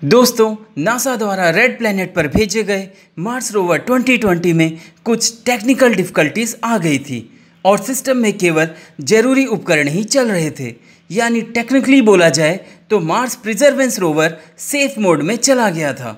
दोस्तों, नासा द्वारा red planet पर भेजे गए मार्स रोवर 2020 में कुछ टेक्निकल डिफ़िकल्टीज आ गई थी और सिस्टम में केवल ज़रूरी उपकरण ही चल रहे थे। यानी टेक्निकली बोला जाए तो Mars perseverance rover safe mode में चला गया था।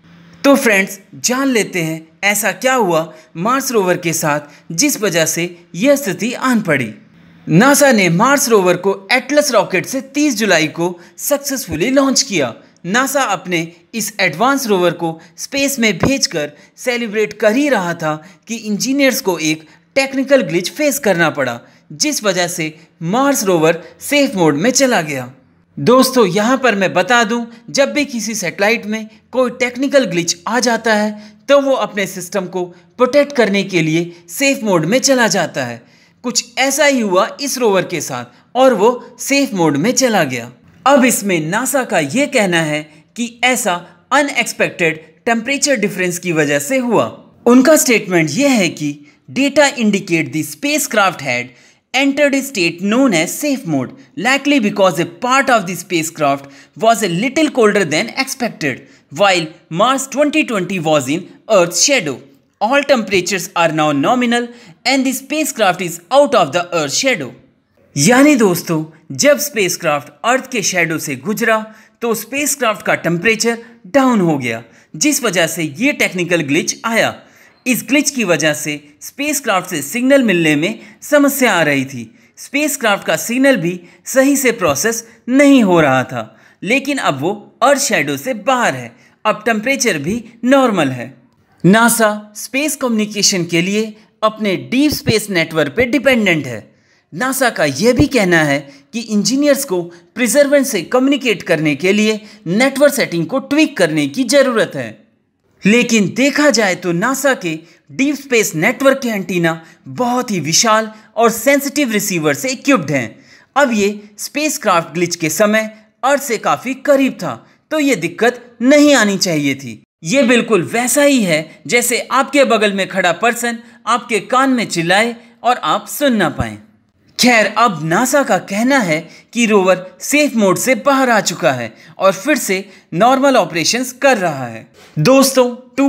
तो फ्रेंड्स, जान लेते हैं ऐसा क्या हुआ मार्स रोवर के साथ जिस वजह से यह स्थिति आन पड़ी। नासा ने मार्स रोवर को एटलस रॉकेट से 30 जुलाई को सक्सेसफुली लॉन्च किया। नासा अपने इस एडवांस रोवर को स्पेस में भेजकर सेलिब्रेट कर ही रहा था कि इंजीनियर्स को एक टेक्निकल ग्लिच फेस करना पड़ा, जिस वजह से मार्स रोवर सेफ मोड में चला गया। दोस्तों, यहाँ पर मैं बता दूं, जब भी किसी सैटेलाइट में कोई टेक्निकल ग्लिच आ जाता है तो वो अपने सिस्टम को प्रोटेक्ट करने के लिए सेफ मोड में चला जाता है। कुछ ऐसा ही हुआ इस रोवर के साथ और वो सेफ मोड में चला गया। अब इसमें नासा का ये कहना है कि ऐसा अनएक्सपेक्टेड टेम्परेचर डिफरेंस की वजह से हुआ। उनका स्टेटमेंट यह है कि data indicate the spacecraft had entered a state known as safe mode, likely because a part of the spacecraft was a little colder than expected, while Mars 2020 was in Earth's shadow. All temperatures are now nominal and the spacecraft is out of the Earth's shadow. यानी दोस्तों, जब spacecraft अर्थ के shadow से गुजरा तो spacecraft का temperature down हो गया, जिस वजह से ये टेक्निकल ग्लिच आया। इस ग्लिच की वजह से स्पेसक्राफ्ट से सिग्नल मिलने में समस्या आ रही थी। स्पेसक्राफ्ट का सिग्नल भी सही से प्रोसेस नहीं हो रहा था, लेकिन अब वो अर्थ शैडो से बाहर है। अब टेम्परेचर भी नॉर्मल है। नासा स्पेस कम्युनिकेशन के लिए अपने डीप स्पेस नेटवर्क पे डिपेंडेंट है। नासा का यह भी कहना है कि इंजीनियर्स को प्रिजर्वेंस से कम्युनिकेट करने के लिए नेटवर्क सेटिंग को ट्विक करने की ज़रूरत है। लेकिन देखा जाए तो नासा के डीप स्पेस नेटवर्क के एंटीना बहुत ही विशाल और सेंसिटिव रिसीवर से इक्विप्ड हैं। अब ये स्पेसक्राफ्ट ग्लिच के समय अर्थ से काफ़ी करीब था, तो ये दिक्कत नहीं आनी चाहिए थी। ये बिल्कुल वैसा ही है जैसे आपके बगल में खड़ा पर्सन आपके कान में चिल्लाए और आप सुन ना पाएं। खैर, अब नासा का कहना है कि रोवर सेफ मोड से बाहर आ चुका है और फिर से नॉर्मल ऑपरेशंस कर रहा है। दोस्तों,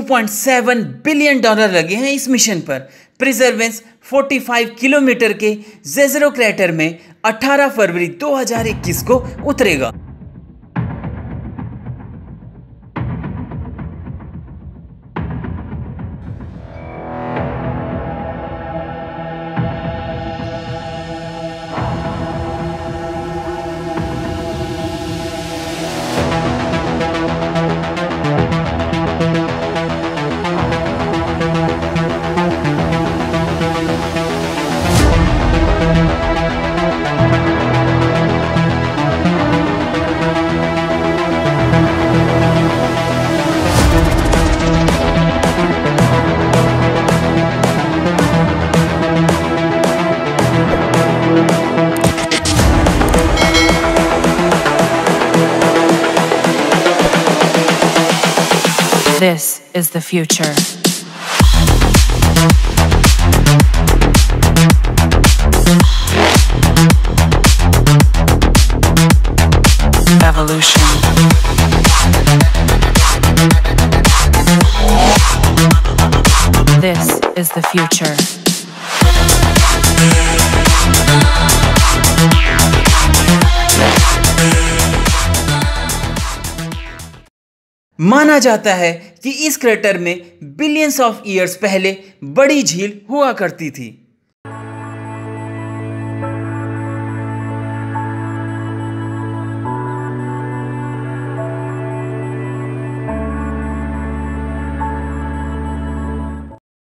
$2.7 बिलियन लगे हैं इस मिशन पर। प्रिजर्वेंस 45 किलोमीटर के जेज़रो क्रेटर में 18 फरवरी 2021 को उतरेगा। This is the future. Evolution. This is the future. माना जाता है कि इस क्रेटर में बिलियंस ऑफ ईयर्स पहले बड़ी झील हुआ करती थी।